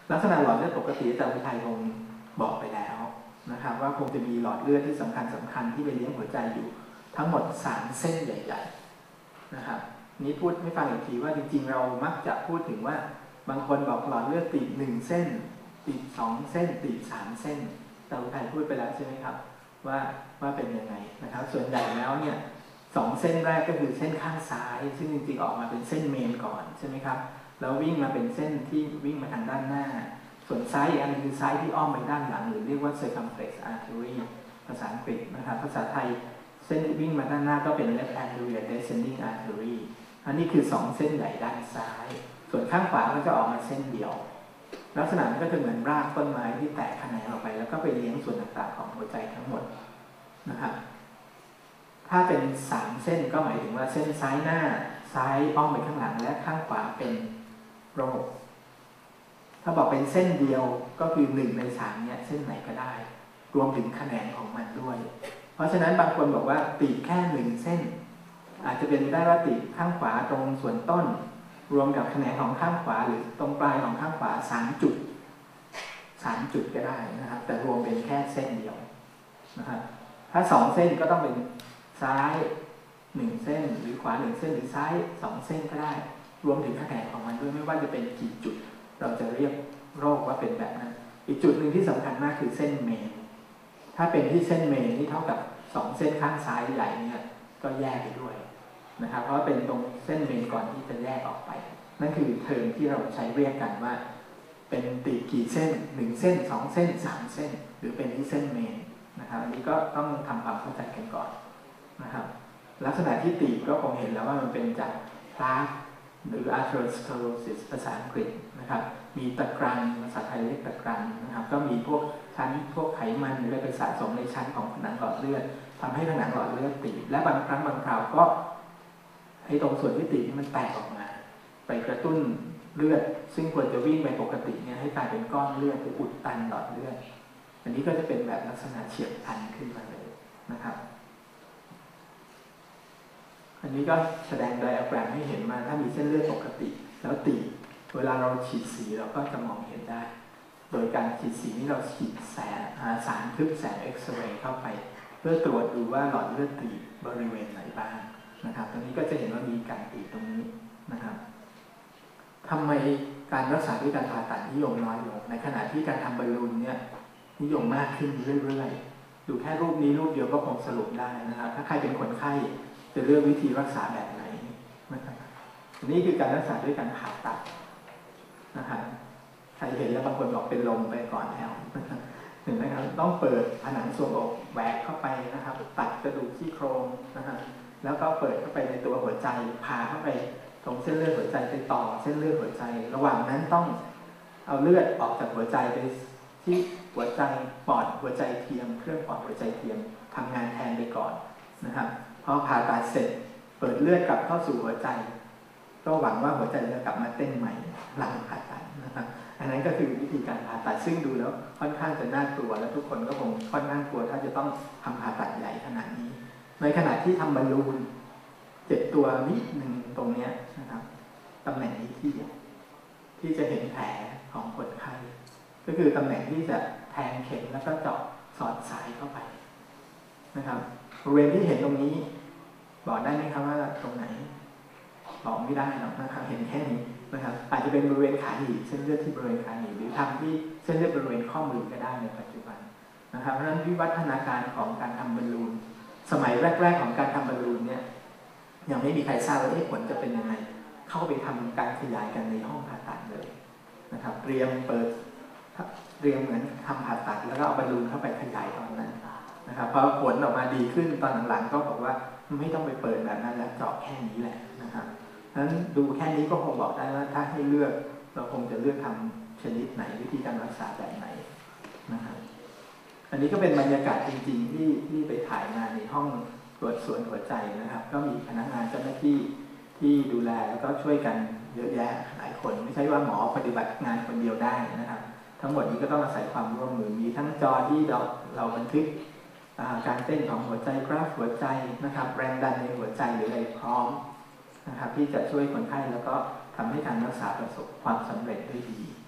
ลักษณะหลอดเลือดปกติอาจารย์วิทัยคงบอกไปแล้วนะครับว่าคงจะมีหลอดเลือดที่สำคัญที่ไปเลี้ยงหัวใจอยู่ทั้งหมด3เส้นใหญ่ๆนะครับนี้พูดให้ฟังอีกทีว่าจริงๆเรามักจะพูดถึงว่าบางคนบอกหลอดเลือดตีบ1เส้นตีบ2เส้นตีบ3เส้นอาจารย์วิทัยพูดไปแล้วใช่ไหมครับว่าเป็นยังไงนะครับส่วนใหญ่แล้วเนี่ย2เส้นแรกก็คือเส้นข้างซ้ายซึ่งจริงๆออกมาเป็นเส้นเมนก่อนใช่ไหมครับแล้ววิ่งมาเป็นเส้นที่วิ่งมาทางด้านหน้าส่วนซ้ายอีกอันนึงคือซ้ายที่อ้อมไปด้านหลังหรือเรียกว่า circumflex artery ภาษาอังกฤษนะครับภาษาไทยเส้นที่วิ่งมาด้านหน้าก็เป็น left anterior descending artery อันนี้คือ2เส้นใหญ่ด้านซ้ายส่วนข้างขวาก็จะออกมาเส้นเดียวลักษณะมันก็จะเหมือนรากต้นไม้ที่แตกแขนงออกไปแล้วก็ไปเลี้ยงส่วนต่างๆของหัวใจทั้งหมดนะครับถ้าเป็น3เส้นก็หมายถึงว่าเส้นซ้ายหน้าซ้ายอ้อมไปข้างหลังและข้างขวาเป็นโรคถ้าบอกเป็นเส้นเดียวก็คือ1ใน3เนี่ยเส้นไหนก็ได้รวมถึงแขนงของมันด้วยเพราะฉะนั้นบางคนบอกว่าตีบแค่1เส้นอาจจะเป็นได้ว่าตีบข้างขวาตรงส่วนต้นรวมกับแขนงของข้างขวาหรือตรงปลายของข้างขวา3จุดก็ได้นะครับแต่รวมเป็นแค่เส้นเดียวนะครับถ้า2เส้นก็ต้องเป็นซ้าย1เส้นหรือขวา1เส้นหรือซ้าย2เส้นก็ได้รวมถึงแขนงของมันด้วยไม่ว่าจะเป็นกี่จุดเราจะเรียกโรคว่าเป็นแบบนั้นอีกจุดหนึ่งที่สำคัญมากคือเส้นเมนถ้าเป็นที่เส้นเมนที่เท่ากับ2เส้นข้างซ้ายใหญ่เนี่ยก็แยกไปด้วยนะครับเพราะเป็นตรงเส้นเมนก่อนที่จะแยกออกไปนั่นคือเทอมที่เราใช้เรียกกันว่าเป็นตีบกี่เส้น1เส้น2เส้น3เส้นหรือเป็นที่เส้นเมนนะครับอันนี้ก็ต้องทำความเข้าใจกันก่อนนะครับลักษณะที่ตีบก็คงเห็นแล้วว่ามันเป็นจากพลาสหรือ atherosclerosis ภาษาอังกฤษนะครับมีตะกรันภาษาไทยเรียกตะกรันนะครับก็มีพวกชั้นพวกไขมันหรืออะไรไปสะสมในชั้นของผนังหลอดเลือดทำให้ผนังหลอดเลือดตีบและบางครั้งบางคราวก็ให้ตรงส่วนที่ตีบมันแตกออกมาไปกระตุ้นเลือดซึ่งควรจะวิ่งไปปกติเนี่ยให้กลายเป็นก้อนเลือดหรืออุดตันหลอดเลือดอันนี้ก็จะเป็นแบบลักษณะเฉียบพลันขึ้นมาเลยนะครับอันนี้ก็แสดงไดอะแกรมให้เห็นมาถ้ามีเส้นเลือดปกติแล้วตีบเวลาเราฉีดสีเราก็จะมองเห็นได้โดยการฉีดสีนี้เราฉีดสารทึบแสงเอ็กซเรย์เข้าไปเพื่อตรวจดูว่าหลอดเลือดตีบบริเวณไหนบ้างนะครับตรงนี้ก็จะเห็นว่ามีการตีบตรงนี้นะครับทำไมการรักษาด้วยการผ่าตัดนิยมน้อยลงในขณะที่การทำบอลลูนเนี่ยนิยมมากขึ้นเรื่อยๆดูแค่รูปนี้รูปเดียวก็คงสรุปได้นะครับถ้าใครเป็นคนไข้จะเลือกวิธีรักษาแบบไหนนะครับนี่คือการรักษาด้วยการผ่าตัดนะครับใครเห็นแล้วบางคนบอกเป็นลมไปก่อนแล้วเห็นไหมครับต้องเปิดผนังทรวงอกแหวกเข้าไปนะครับตัดกระดูกซี่โครงนะครับแล้วก็เปิดเข้าไปในตัวหัวใจพาเข้าไปตรงเส้นเลือดหัวใจไปต่อเส้นเลือดหัวใจระหว่างนั้นต้องเอาเลือดออกจากหัวใจไปที่หัวใจปอดหัวใจเทียมเครื่องปอดหัวใจเทียมทำงานแทนไปก่อนนะครับพอผ่าตัดเสร็จเปิดเลือดกลับเข้าสู่หัวใจก็หวังว่าหัวใจจะกลับมาเต้นใหม่หลังผ่าตัดนะครับอันนั้นก็คือวิธีการผ่าตัดซึ่งดูแล้วค่อนข้างจะน่ากลัวและทุกคนก็คงค่อนข้างกลัวถ้าจะต้องทำผ่าตัดใหญ่ขนาดนี้ในขณะที่ทำบอลลูนเจ็บตัวนิดหนึ่งตรงนี้นะครับตำแหน่งนี้ที่จะเห็นแผลของคนไข้ก็คือตำแหน่งที่จะแทงเข็มแล้วก็เจาะสอดสายเข้าไปนะครับบริเวณที่เห็นตรงนี้บอกได้ไหมครับว่าตรงไหนบอกไม่ได้หรอกนะครับเห็นแค่นี้นะครับอาจจะเป็นบริเวณขาหนีบเส้นเลือดที่บริเวณขาหนีบหรือทำที่เส้นเลือดบริเวณข้อมือก็ได้ในปัจจุบันนะครับเพราะฉะนั้นวิวัฒนาการของการทำบอลลูนสมัยแรกๆของการทำบอลลูนเนี่ยยังไม่มีใครทราบว่าผลจะเป็นยังไงเข้าไปทำการขยายกันในห้องผ่าตัดเลยนะครับเตรียมเหมือนทำผ่าตัดแล้วก็เอาบอลลูนเข้าไปขยายตอนนั้นนะครับพอผลออกมาดีขึ้นตอนหลังๆก็บอกว่าไม่ต้องไปเปิดแบบนั้นแล้วเจาะแค่นี้แหละนะครับนั้นดูแค่นี้ก็คงบอกได้ว่าถ้าให้เลือกเราคงจะเลือกทำชนิดไหนวิธีการรักษาแบบไหนนะครับอันนี้ก็เป็นบรรยากาศจริงๆที่ไปถ่ายมาในห้องตรวจสวนหัวใจนะครับก็มีพนักงานเจ้าหน้าที่ที่ดูแลแล้วก็ช่วยกันเยอะแยะหลายคนไม่ใช่ว่าหมอปฏิบัติงานคนเดียวได้นะครับทั้งหมดนี้ก็ต้องอาศัยความร่วมมือมีทั้งจอที่เราบันทึกการเต้นของหัวใจกราฟหัวใจนะครับแรงดันในหัวใจหรืออะไรพร้อมนะครับที่จะช่วยคนไข้แล้วก็ทำให้การรักษาประสบความสำเร็จได้ดี